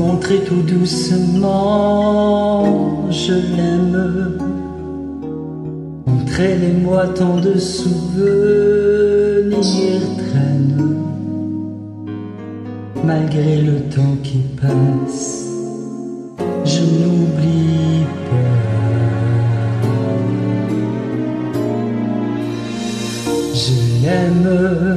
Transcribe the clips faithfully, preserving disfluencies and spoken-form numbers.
montrer tout doucement, je l'aime. Montrez-les-moi tant de souvenirs traînent, malgré le temps qui passe, je n'oublie pas. Je l'aime.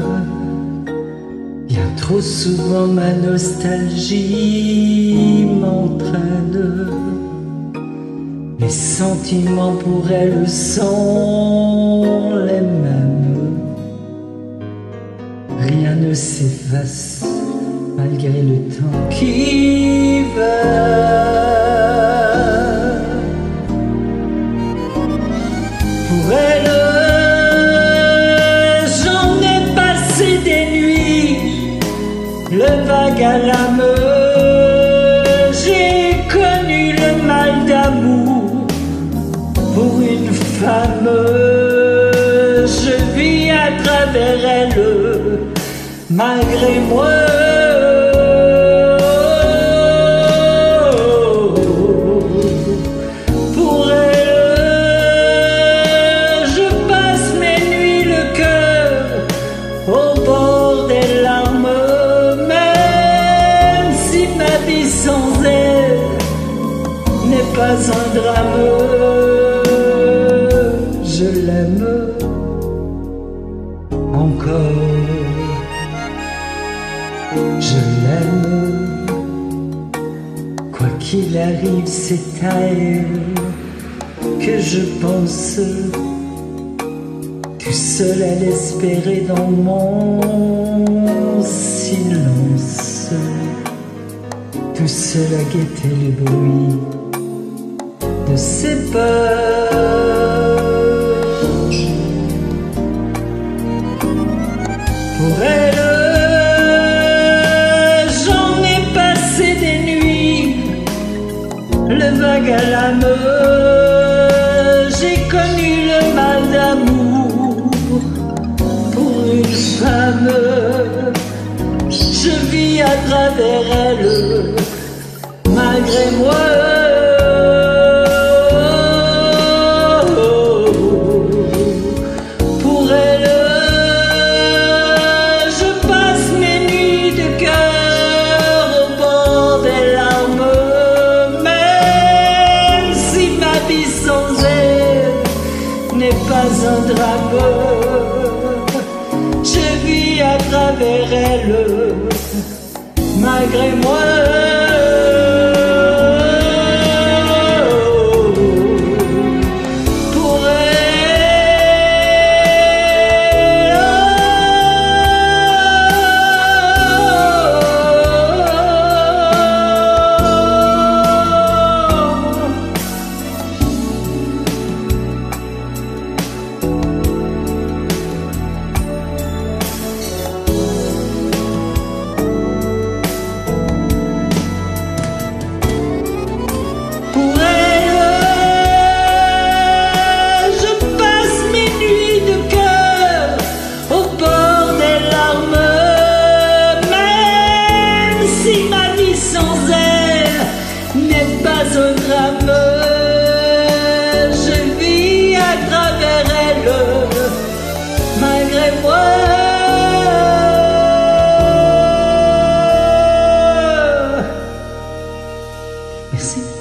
Bien trop souvent ma nostalgie m'entraîne. Les sentiments pour elle sont les mêmes. Rien ne s'efface malgré le temps qui va. Pour elle, j'en ai passé des nuits, le vague à l'âme. J'ai connu le mal d'amour. Pour une femme, je vis à travers elle, malgré moi. Pour elle, je passe mes nuits le cœur au bord des larmes, même si ma vie sans elle n'est pas un drame. Je l'aime encore, je l'aime. Quoi qu'il arrive, c'est à elle que je pense, tout seul à l'espérer dans mon silence, tout seul à guetter le bruit de ses peurs. Pour elle, j'en ai passé des nuits, le vague à l'âme. J'ai connu le mal d'amour. Pour une femme, je vis à travers elle, malgré moi. N'est pas un drame, je vis à travers elle, malgré moi. Pour un drame, je vis à travers elle, malgré moi. Merci.